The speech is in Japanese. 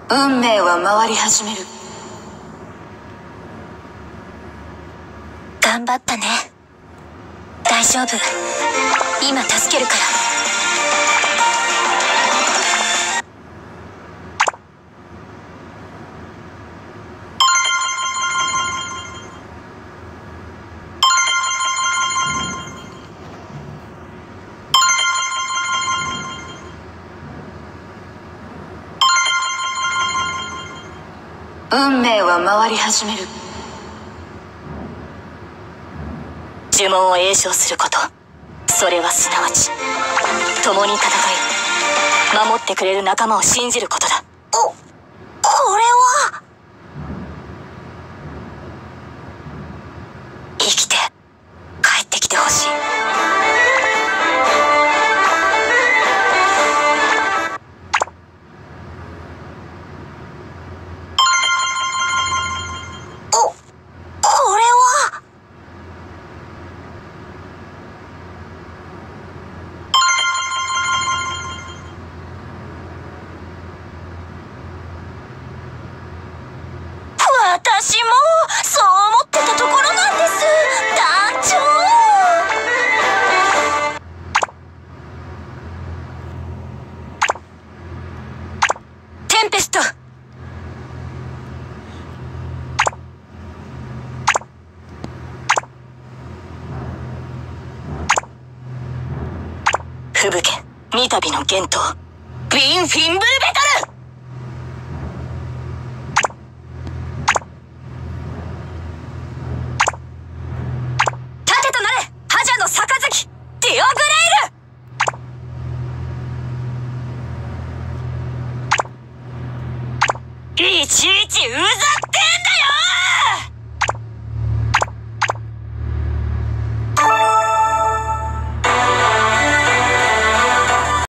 運命は回り始める。 頑張ったね。大丈夫。今助けるから。 運命は回り始める。 呪文を詠唱すること、それはすなわち共に戦い守ってくれる仲間を信じることだ。 これは生きて帰ってきてほしい。 私もそう思ってたところなんです、団長。 テンペスト。吹雪三度の幻冬グリーンフィンブルベトル。ディオグレイル。いちいちうざって